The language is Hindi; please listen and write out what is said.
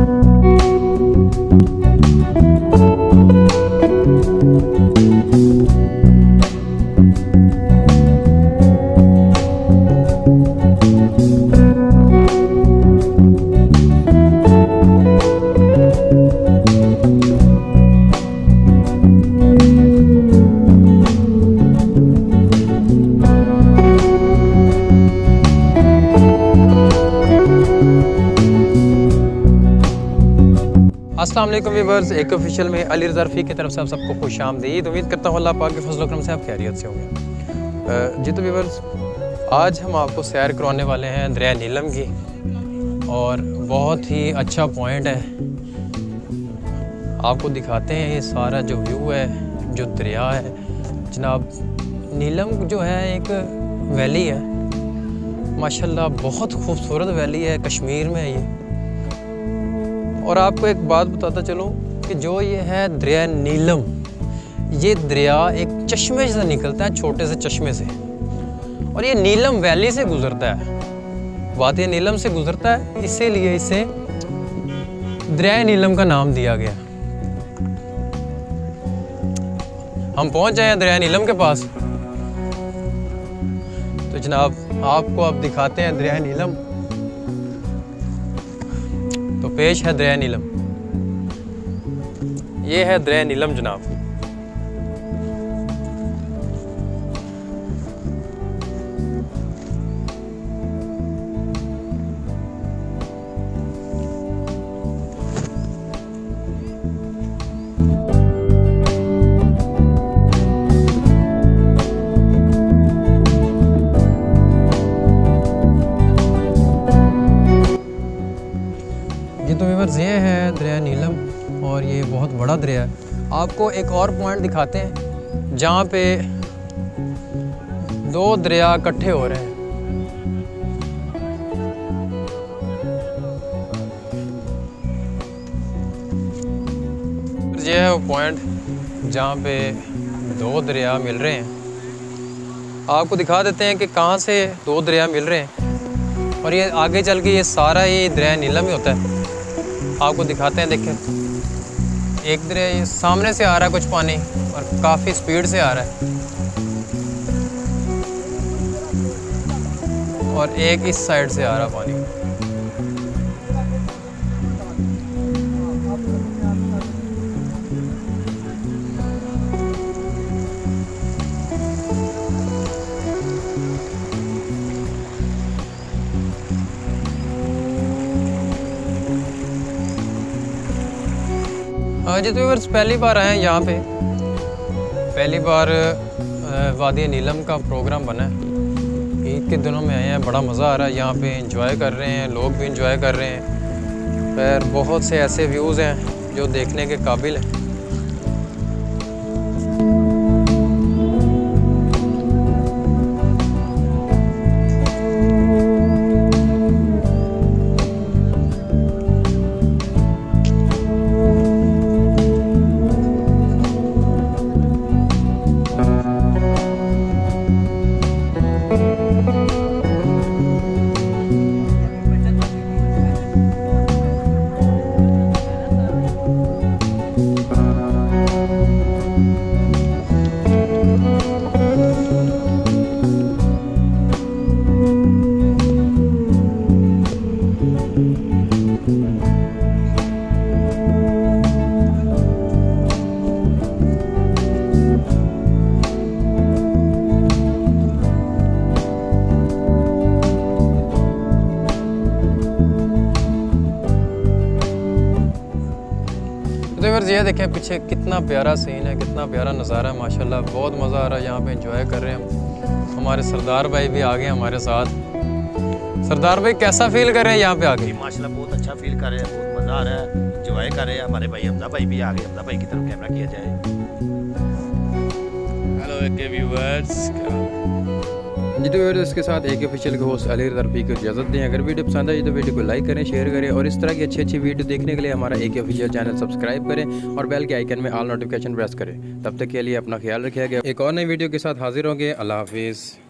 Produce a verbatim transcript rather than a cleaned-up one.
अस्सलाम वालेकुम व्यूअर्स, एक ऑफिशियल में अली रज़ा रफ़ीक की तरफ से आप सबको खुश आमदीद। उम्मीद करता हूँ अल्लाह पाक के फज़ल व करम से आप खैरियत से होंगे। जी तो व्यूअर्स, आज हम आपको सैर करवाने वाले हैं दरिया नीलम की, और बहुत ही अच्छा पॉइंट है। आपको दिखाते हैं ये सारा जो व्यू है, जो दरिया है जनाब। नीलम जो है एक वैली है, माशाल्लाह बहुत खूबसूरत वैली है, कश्मीर में है ये। और आपको एक बात बताता चलूँ कि जो ये है दरिया नीलम, ये दरिया एक चश्मे से निकलता है, छोटे से चश्मे से, और ये नीलम वैली से गुज़रता है, वादी नीलम से गुज़रता है, इसीलिए इसे दरिया नीलम का नाम दिया गया। हम पहुंच जाए दरिया नीलम के पास, तो जनाब आपको अब दिखाते हैं दरिया नीलम। तो पेश है दरिया नीलम, ये है दरिया नीलम जनाब। तो व्यूअर्स, ये है दरिया नीलम और ये बहुत बड़ा दरिया है। आपको एक और पॉइंट दिखाते हैं जहाँ पे दो दरिया इकट्ठे हो रहे हैं। ये है वो पॉइंट जहाँ पे दो दरिया मिल रहे हैं। आपको दिखा देते हैं कि कहाँ से दो दरिया मिल रहे हैं, और ये आगे चल के ये सारा ये दरिया नीलम ही होता है। आपको दिखाते हैं, देखें एक दरिया ये सामने से आ रहा है कुछ पानी, और काफ़ी स्पीड से आ रहा है, और एक इस साइड से आ रहा पानी। जी तो व्यूअर्स, पहली बार आए हैं यहाँ पे, पहली बार वादी नीलम का प्रोग्राम बना है। ईद के दिनों में आए हैं, बड़ा मज़ा आ रहा है यहाँ पे, एंजॉय कर रहे हैं, लोग भी एंजॉय कर रहे हैं। खैर बहुत से ऐसे व्यूज़ हैं जो देखने के काबिल हैं। तो व्यूअर्स, ये देखें पीछे कितना प्यारा सीन है, कितना प्यारा नज़ारा है, माशाल्लाह बहुत मज़ा आ रहा है यहाँ पे, एंजॉय कर रहे हैं। हमारे सरदार भाई भी आ गए हमारे साथ। सरदार भाई कैसा फील कर रहे हैं यहाँ पे आके? माशाल्लाह बहुत अच्छा फील कर रहे हैं, बहुत मज़ा आ रहा है, एंजॉय कर रहे हैं। हमारे भाई हमजा भाई भी आ गए, हमजा भाई की तरफ कैमरा किया जाए। हेलो के व्यूअर्स। जी तो व्यूअर्स, इसके साथ एक ऑफिशियल के होस्ट अली रज़ा रफ़ीक को इजाज़त दें। अगर वीडियो पसंद आई तो वीडियो को लाइक करें, शेयर करें, और इस तरह की अच्छी अच्छी वीडियो देखने के लिए हमारा एक ऑफिशियल चैनल सब्सक्राइब करें और बेल के आइकन में ऑल नोटिफिकेशन प्रेस करें। तब तक के लिए अपना ख्याल रखिएगा। एक और नई वीडियो के साथ हाजिर होंगे। अल्लाह हाफिज़।